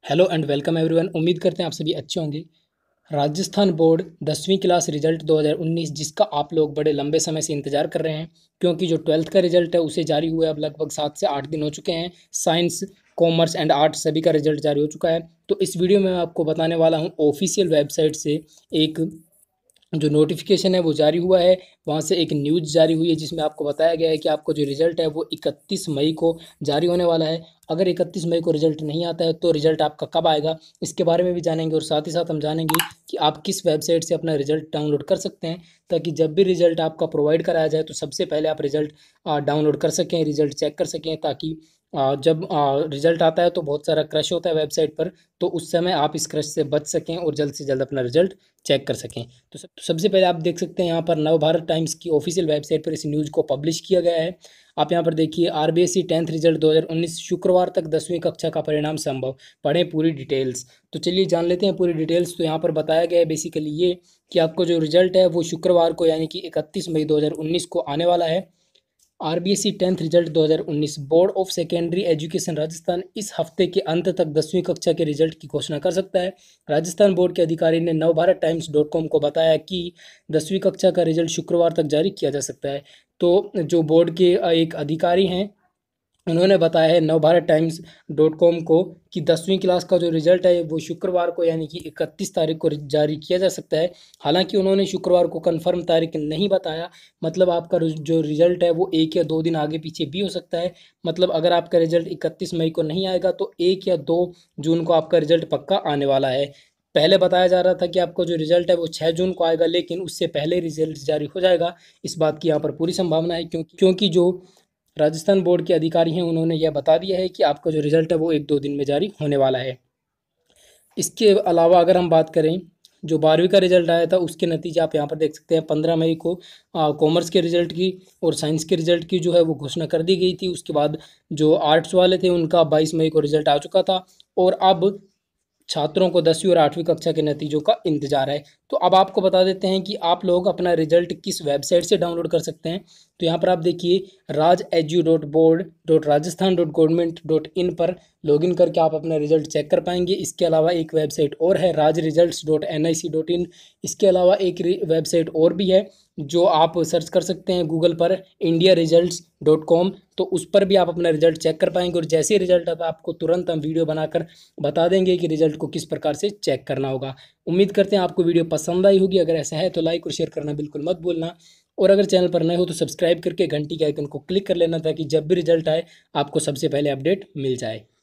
Hello and welcome everyone. उम्मीद करते हैं आप सभी अच्छे होंगे। राजस्थान बोर्ड 10वीं क्लास रिजल्ट 2019 जिसका आप लोग बड़े लंबे समय से इंतजार कर रहे हैं, क्योंकि जो 12th का रिजल्ट है उसे जारी हुए अब लगभग 7 से 8 दिन हो चुके हैं। साइंस, कॉमर्स एंड आर्ट्स सभी का रिजल्ट जारी हो चुका है। तो इस वीडियो में मैं आपको बताने वाला हूँ ऑफिशियल वेबसाइट से एक जो नोटिफिकेशन है वो जारी हुआ है। वहाँ से एक न्यूज़ जारी हुई है जिसमें आपको बताया गया है कि आपको जो रिज़ल्ट है वो 31 मई को जारी होने वाला है। अगर 31 मई को रिज़ल्ट नहीं आता है तो रिज़ल्ट आपका कब आएगा, इसके बारे में भी जानेंगे और साथ ही साथ हम जानेंगे कि आप किस वेबसाइट से अपना रिज़ल्ट डाउनलोड कर सकते हैं, ताकि जब भी रिज़ल्ट आपका प्रोवाइड कराया जाए तो सबसे पहले आप रिज़ल्ट डाउनलोड कर सकें, रिज़ल्ट चेक कर सकें, ताकि जब रिज़ल्ट आता है तो बहुत सारा क्रश होता है वेबसाइट पर, तो उस समय आप इस क्रश से बच सकें और जल्द से जल्द अपना रिज़ल्ट चेक कर सकें। तो सबसे पहले आप देख सकते हैं यहाँ पर नवभारत टाइम्स की ऑफिशियल वेबसाइट पर इस न्यूज़ को पब्लिश किया गया है। आप यहाँ पर देखिए, आरबीएसई 10th रिजल्ट 2019 शुक्रवार तक 10वीं कक्षा का परिणाम संभव, पढ़ें पूरी डिटेल्स। तो चलिए जान लेते हैं पूरी डिटेल्स। तो यहाँ पर बताया गया है बेसिकली ये कि आपको जो रिजल्ट है वो शुक्रवार को यानी कि 31 मई 2019 को आने वाला है। RBSE 10th result 2019 board of secondary education Rajasthan इस हफ्ते के अंत तक 10वीं कक्षा के रिजल्ट की घोषणा कर सकता है। राजस्थान बोर्ड के अधिकारी ने नवभारत टाइम्स .com को बताया कि 10वीं कक्षा का रिजल्ट शुक्रवार तक जारी किया जा सकता है। तो जो बोर्ड के एक अधिकारी हैं, उन्होंने बताया है नवभारत टाइम्स .com को कि 10वीं क्लास का जो रिजल्ट है वो शुक्रवार को यानी कि 31 तारीख को जारी किया जा सकता है। हालांकि उन्होंने शुक्रवार को कंफर्म तारीख नहीं बताया, मतलब आपका जो रिजल्ट है वो 1 या 2 दिन आगे पीछे भी हो सकता है। मतलब अगर आपका रिजल्ट 31 मई को नहीं आएगा तो 1 या 2 जून को आपका रिजल्ट पक्का आने वाला है। पहले बताया जा रहा था कि आपको जो रिजल्ट है वो 6 जून को आएगा, लेकिन उससे पहले रिजल्ट जारी हो जाएगा, इस बात की यहाँ पर पूरी संभावना है, क्योंकि जो राजस्थान बोर्ड के अधिकारी हैं उन्होंने यह बता दिया है कि आपका जो रिजल्ट है वो 1-2 दिन में जारी होने वाला है। इसके अलावा अगर हम बात करें, जो 12वीं का रिजल्ट आया था उसके नतीजे आप यहाँ पर देख सकते हैं। 15 मई को कॉमर्स के रिजल्ट की और साइंस के रिजल्ट की जो है वो घोषणा कर दी गई थी। उसके बाद जो आर्ट्स वाले थे उनका 22 मई को रिजल्ट आ चुका था, और अब छात्रों को 10वीं और 8वीं कक्षा के नतीजों का इंतजार है। तो अब आपको बता देते हैं कि आप लोग अपना रिजल्ट किस वेबसाइट से डाउनलोड कर सकते हैं। तो यहाँ पर आप देखिए, rajedu.board.rajasthan.government.in पर लॉगिन करके आप अपना रिजल्ट चेक कर पाएंगे। इसके अलावा एक वेबसाइट और है rajresults.nic.in। इसके अलावा एक वेबसाइट और भी है जो आप सर्च कर सकते हैं गूगल पर, indiaresults.com। तो उस पर भी आप अपना रिजल्ट चेक कर पाएंगे, और जैसे ही रिजल्ट आता है आपको तुरंत हम वीडियो बनाकर बता देंगे कि रिजल्ट को किस प्रकार से चेक करना होगा। उम्मीद करते हैं आपको वीडियो पसंद आई होगी। अगर ऐसा है तो लाइक और शेयर करना बिल्कुल मत भूलना, और अगर चैनल पर नए हो तो सब्सक्राइब करके घंटी के आइकन को क्लिक कर लेना, ताकि जब भी रिजल्ट आए आपको सबसे पहले अपडेट मिल जाए।